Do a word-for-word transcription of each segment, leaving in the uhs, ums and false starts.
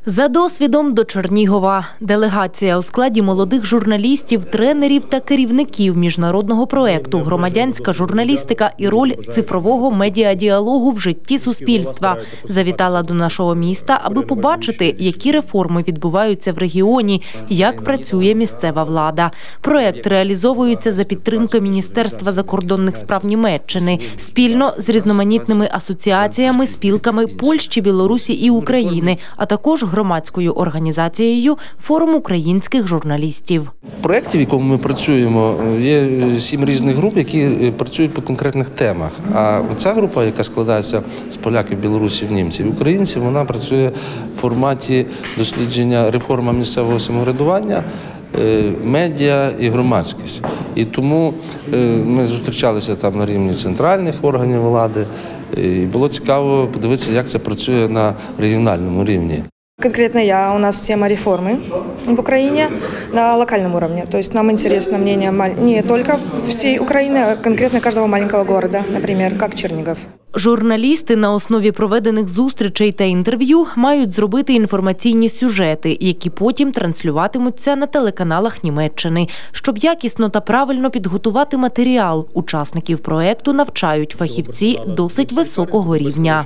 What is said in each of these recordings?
За досвідом до Чернігова. Делегація у складі молодих журналістів, тренерів та керівників міжнародного проєкту «Громадянська журналістика і роль цифрового медіадіалогу в житті суспільства» завітала до нашого міста, аби побачити, які реформи відбуваються в регіоні, як працює місцева влада. Проєкт реалізовується за підтримки Міністерства закордонних справ Німеччини спільно з різноманітними асоціаціями, спілками Польщі, Білорусі і України, а також громадською організацією «Форум українських журналістів». В проєкті, в якому ми працюємо, є сім різних груп, які працюють по конкретних темах. А ця група, яка складається з поляків, білорусів, німців і українців, вона працює в форматі дослідження реформи місцевого самоврядування, медіа і громадськість. І тому ми зустрічалися там на рівні центральних органів влади, і було цікаво подивитися, як це працює на регіональному рівні. Конкретно я, у нас тема реформы в Украине на локальном уровне. То есть нам интересно мнение не только всей Украины, а конкретно каждого маленького города, например, как Чернигов. Журналісти на основі проведених зустрічей та інтерв'ю мають зробити інформаційні сюжети, які потім транслюватимуться на телеканалах Німеччини. Щоб якісно та правильно підготувати матеріал, учасників проєкту навчають фахівці досить високого рівня.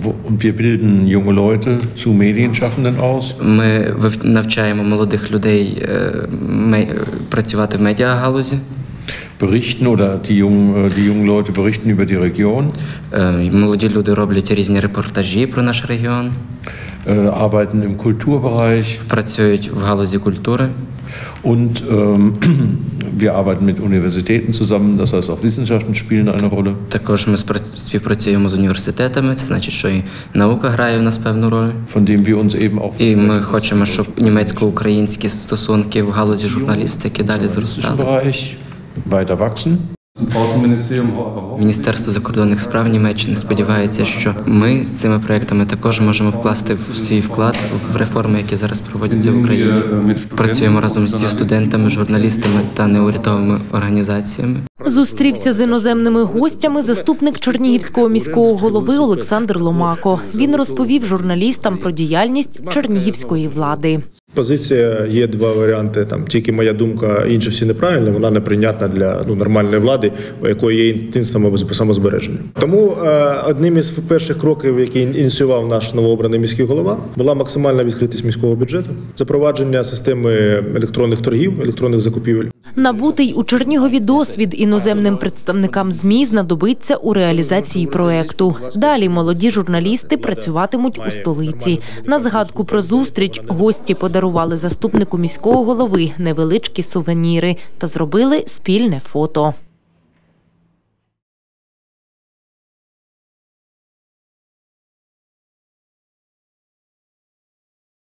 Ми навчаємо молодих людей працювати в медіагалузі. Berichten oder die jungen, die jungen Leute berichten über die Region. Молоді люди роблять різні репортажі про наш регіон. Arbeiten im Kulturbereich. Працюють в галузі культури. Und ähm, wir arbeiten mit Universitäten zusammen, das heißt auch Wissenschaften spielen eine Rolle. Також ми співпрацюємо з університетами, це значить, що і наука грає в нас певну роль. Von dem wir uns eben auch. І ми хочемо, щоб німецько-українські стосунки в галузі журналістики далі зростали. Weiter wachsen. Міністерство закордонних справ Німеччини сподівається, що ми з цими проєктами також можемо вкласти в свій вклад в реформи, які зараз проводяться в Україні. Працюємо разом зі студентами, журналістами та неурядовими організаціями. Зустрівся з іноземними гостями заступник Чернігівського міського голови Олександр Ломако. Він розповів журналістам про діяльність чернігівської влади. Позиція є два варіанти. Там тільки моя думка, інші всі неправильні, вона неприйнятна для ну, нормальної влади, у якої є інстинкт самозбереження. Тому е, одним із перших кроків, який ініціював наш новообраний міський голова, була максимальна відкритість міського бюджету, запровадження системи електронних торгів, електронних закупівель. Набутий у Чернігові досвід іноземним представникам ЗМІ знадобиться у реалізації проєкту. Далі молоді журналісти працюватимуть у столиці. На згадку про зустріч гості подарували заступнику міського голови невеличкі сувеніри та зробили спільне фото.